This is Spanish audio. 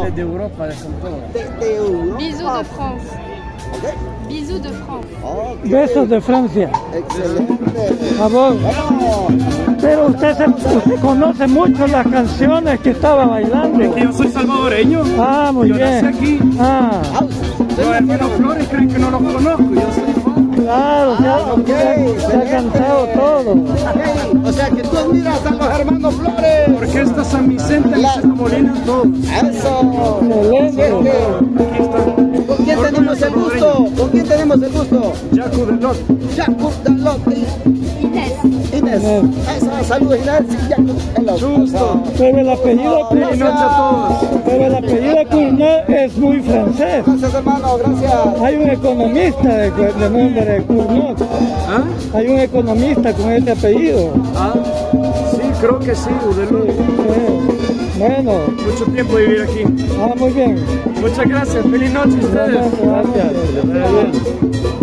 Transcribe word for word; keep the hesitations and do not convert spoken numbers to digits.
Desde Europa, de San Pedro. Desde Europa. Bisous de France. ¿Ok? Bisous de France. Okay. Besos de Francia. Excelente. A vos. Bueno, Pero usted, se, usted conoce mucho las canciones que estaba bailando. Yo soy salvadoreño. Ah, muy Yo bien. nací aquí. Ah, Los hermanos Flores creen que no los conozco. Yo soy fan. claro, se ha, Ah, ok, se ha- se ha excelente. cantado todo. ok. O sea que tú admiras a los hermanos Flores. Orquesta San Vicente, La- Luis Molina, todos. Eso. Excelente. Aquí están. ¿Con quién tenemos el gusto? ¿Con quién tenemos el gusto? Jaco de Lot. Jacob Dalotti. Inès. Inés. Eso, saludos Inés y Jacob Dalotti. Justo. Pero el apellido, Feliz noche a todos. pero el apellido Cournot es muy francés. Gracias hermano, gracias. Hay un economista de, de nombre Cournot. ¿Ah? Hay un economista con este apellido. Ah, sí, creo que sí, Udelot. Eh, Bueno, Mucho tiempo vivir aquí. ah, muy bien. Muchas gracias. Feliz noche a ustedes. Gracias. Que les vaya bien.